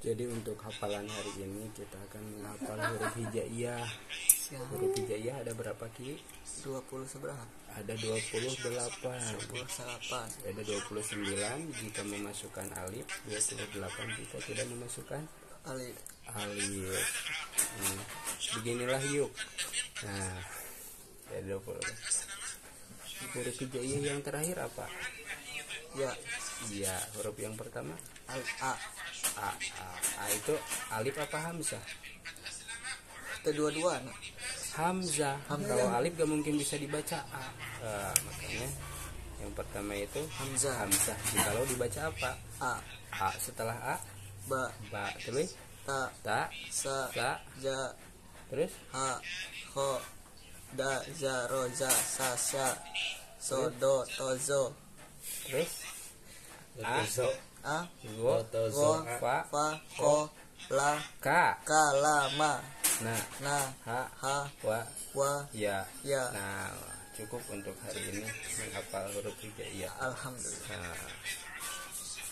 Jadi untuk hafalan hari ini kita akan menghafal huruf hijaiyah. Huruf hijaiyah ada berapa, Ki? 20 seberapa? Ada 28. 28. Ada 29 jika memasukkan alif, 28 jika tidak memasukkan Alif. alif. Beginilah yuk. Nah, ada 20. Huruf hijaiyah yang terakhir apa? Ya. Iya, huruf yang pertama Alif A. A itu alif apa hamzah? Kedua-dua. Hamzah. Kalau alif gak mungkin bisa dibaca A. Makanya yang pertama itu Hamzah. Jikalau dibaca apa? A. Setelah A Ba. terus Ta. Sa. Ja. terus Ha. Ho. Da. Za. Ro. Za. Sa. Sya. So. Do. Tozo. terus A. Go Go. Fa Fa. Ko. La. Ka Ka. La. Ma. Na. Ha Wa. Ya. Ya. Nah, cukup untuk hari ini menghafal huruf hijaiyah. Alhamdulillah. Nah,